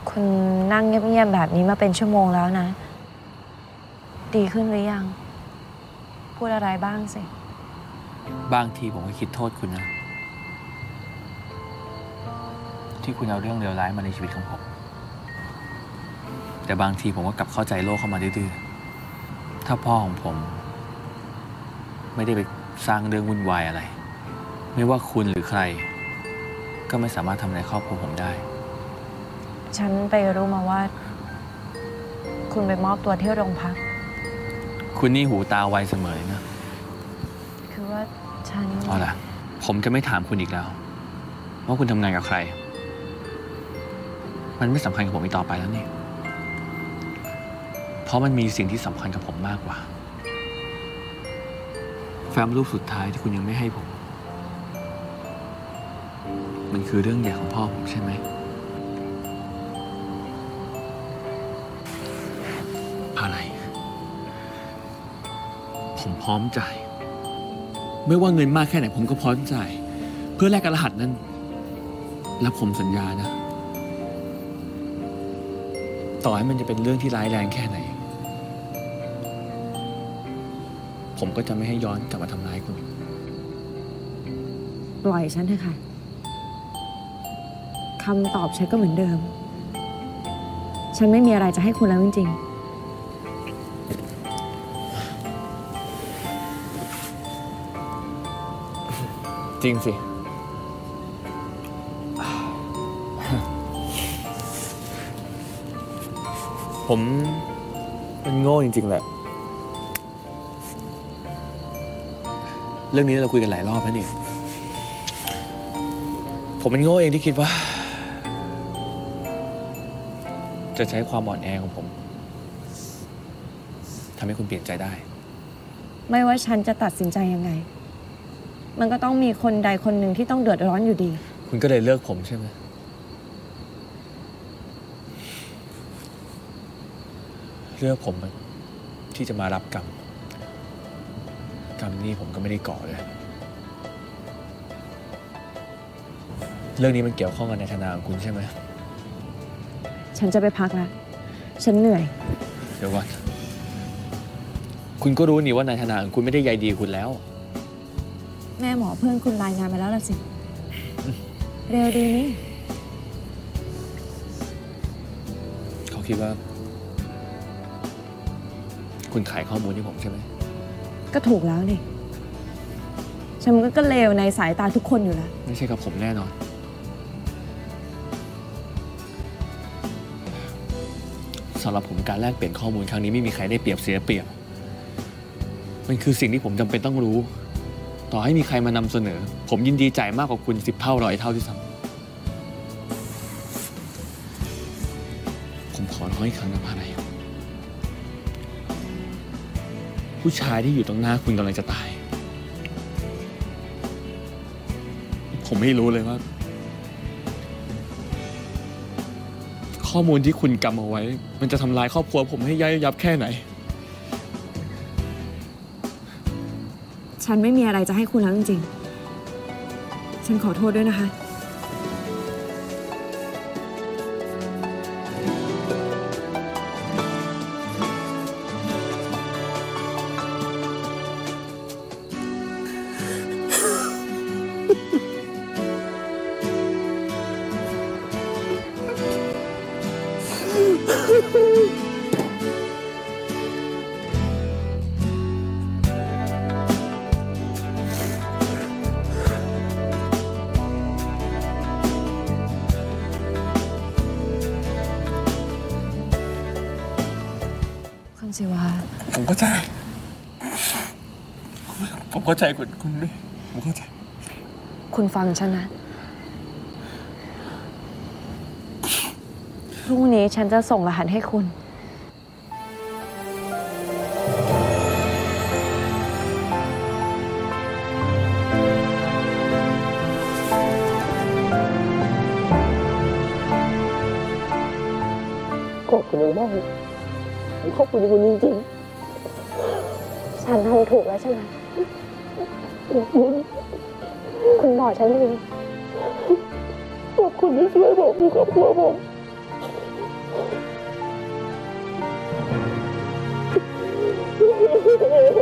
คุณนั่งเงียบๆแบบนี้มาเป็นชั่วโมงแล้วนะดีขึ้นหรือยังพูดอะไรบ้างสิบางทีผมก็คิดโทษคุณนะที่คุณเอาเรื่องเลวร้ายมาในชีวิตของผมแต่บางทีผมก็กลับเข้าใจโลกเข้ามาดื้อๆถ้าพ่อของผมไม่ได้ไปสร้างเรื่องวุ่นวายอะไรไม่ว่าคุณหรือใครก็ไม่สามารถทำอะไรครอบครัวผมได้ฉันไปรู้มาว่าคุณไปมอบตัวที่โรงพักคุณนี่หูตาไวเสมอนะคือว่าฉันเอาล่ะผมจะไม่ถามคุณอีกแล้วว่าคุณทำงานกับใครมันไม่สำคัญกับผมอีกต่อไปแล้วนี่เพราะมันมีสิ่งที่สำคัญกับผมมากกว่าแฟ้มรูปสุดท้ายที่คุณยังไม่ให้ผมมันคือเรื่องใหญ่ของพ่อผมใช่ไหมอะไรผมพร้อมจ่ายไม่ว่าเงินมากแค่ไหนผมก็พร้อมจ่ายเพื่อแลกกับรหัสนั้นและผมสัญญานะต่อให้มันจะเป็นเรื่องที่ร้ายแรงแค่ไหนผมก็จะไม่ให้ย้อนกลับมาทำร้ายคุณปล่อยฉันเถอะค่ะคำตอบฉันก็เหมือนเดิมฉันไม่มีอะไรจะให้คุณแล้วจริงจริงสิผมมันโง่จริงๆแหละเรื่องนี้เราคุยกันหลายรอบแล้วนี่ผมเป็นโง่เองที่คิดว่าจะใช้ความอ่อนแอของผมทำให้คุณเปลี่ยนใจได้ไม่ว่าฉันจะตัดสินใจยังไงมันก็ต้องมีคนใดคนหนึ่งที่ต้องเดือดร้อนอยู่ดีคุณก็เลยเลิกผมใช่ไหมเลือกผมที่จะมารับกรรมนี้ผมก็ไม่ได้ก่อเลยเรื่องนี้มันเกี่ยวข้องกับนายธนาของคุณใช่ไหมฉันจะไปพักแล้วฉันเหนื่อยเดี๋ยวก่อนคุณก็รู้นี่ว่านายธนาของคุณไม่ได้ใยดีคุณแล้วแม่หมอเพื่อนคุณรายงานมาแล้วล่ะสิเร็วดีนี่เขาคิดว่าคุณขายข้อมูลให้ผมใช่ไหมก็ถูกแล้วนี่ฉันก็เลวในสายตาทุกคนอยู่แล้วไม่ใช่กับผมแน่นอนสำหรับผมการแลกเปลี่ยนข้อมูลครั้งนี้ไม่มีใครได้เปรียบเสียเปรียบมันคือสิ่งที่ผมจำเป็นต้องรู้ต่อให้มีใครมานำเสนอผมยินดีจ่ายมากกว่าคุณ10 เท่า100 เท่าที่ซ้ำผมขอร้องอีกครั้งนะพานัยผู้ชายที่อยู่ตรงหน้าคุณกำลังจะตายผมไม่รู้เลยว่าข้อมูลที่คุณกำเอาไว้มันจะทำลายครอบครัวผมให้ย่อยยับแค่ไหนฉันไม่มีอะไรจะให้คุณแล้วจริงๆฉันขอโทษด้วยนะคะคุณศิวาผมเข้าใจคุณด้วยผมเข้าใจคุณฟังฉันนะพรุ่งนี้ฉันจะส่งรหัสให้คุณขอบคุณมากผมขอบคุณคุณจริงๆฉันทำถูกแล้วใช่ไหมคุณบอกฉันเองขอบคุณที่ช่วยผมอยู่กับครอบครัวผมพี่